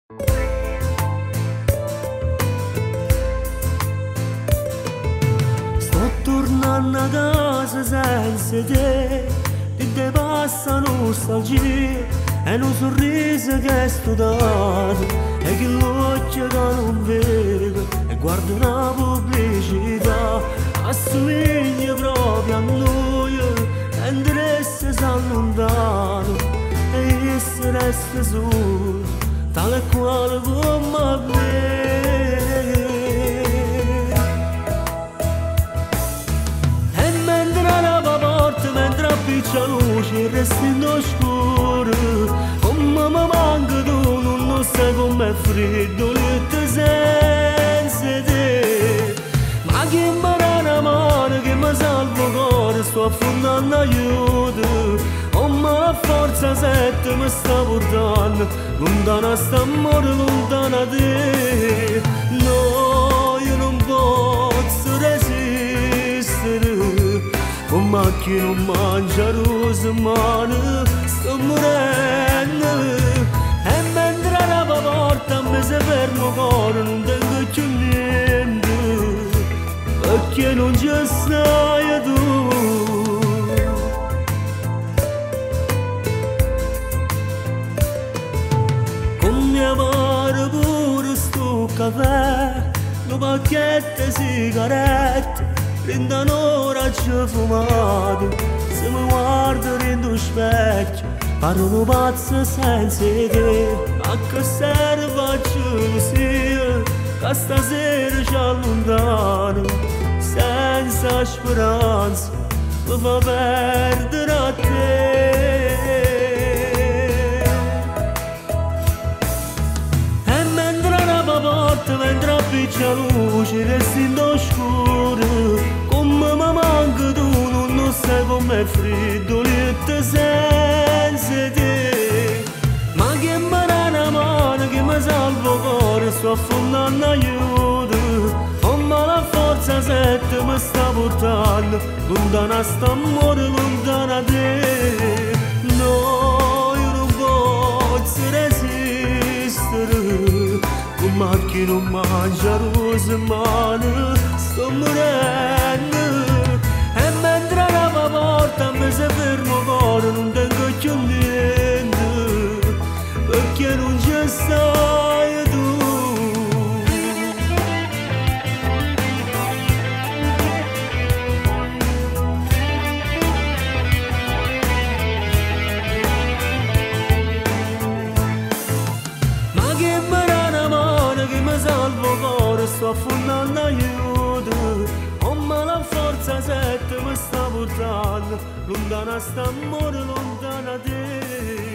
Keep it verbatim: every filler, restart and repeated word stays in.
Sto tornando a casa senza te, ti te passa nostalgia e un sorriso che è studato e che l'occhio che non vedo e guardo una pubblicità assomiglia proprio a noi e interesse si allontano e io si resta solo tale quale come me. E mentre la porta, mentre appiccia luce resta in oscuro, come mi manca tu, non sai com'è freddo l'etto senza te. Ma che marana mano che mi salva il cuore, sto affondando aiuto, come la forza sette mi sta portando, lontana sta amore, lontana da te. No, io non posso resistere, come a chi non mangia rose mano, sto morendo. E mentre la porta mi si ferma il cuore, non tengo più niente, perché non ci stai tu. Come amare pure sto caffè, un pacchetto di sigarette, prendono raggio fumato, se mi guardo dentro lo specchio, paro un pazzo senza te. A che serve la gelosia, che stasera ci allontano, senza speranza mi fa perdere a te. E mentre la porta, mentre appiccia luce resta in oscuro, come mi manca tu, non sai com'è freddo l'etto senza te. Ma che marana mano che mi salva il cuore, sto affondando aiuto, come la forza sette mi sta portando, lontana sta amore, lontana da te. No, io non posso resistere, come a chi non mangia rose mano, sto morendo. E mentre la porta mi si ferma il cuore, non tengo più niente, perché non ci stai tu. Ma che marana mano che mi salva il cuore, sto affondando aiuto, come la forza sette mi sta portando, lontana sta amore, lontana da te.